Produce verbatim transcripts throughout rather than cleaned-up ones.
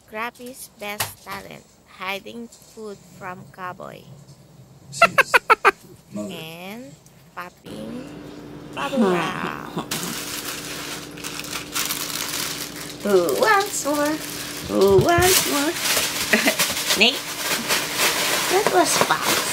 Scrappy's best talent, hiding food from Cowboy, She's mother. and popping bubble wrap. Who wants more? Who wants more? Nate, that was fast.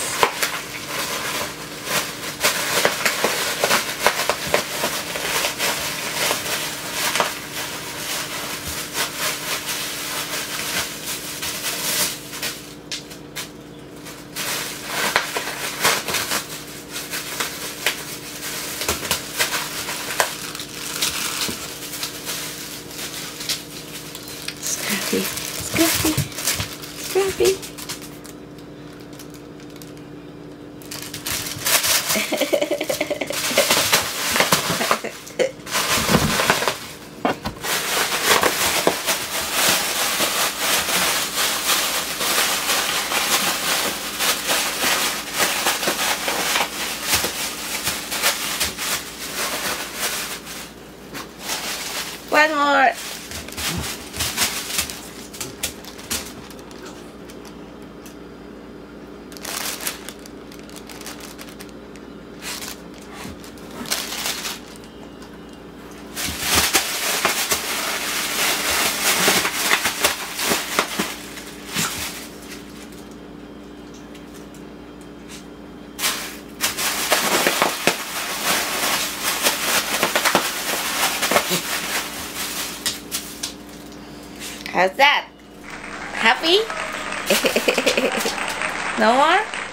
Scrappy, Scrappy, Scrappy. One more. How's that? Happy? No more?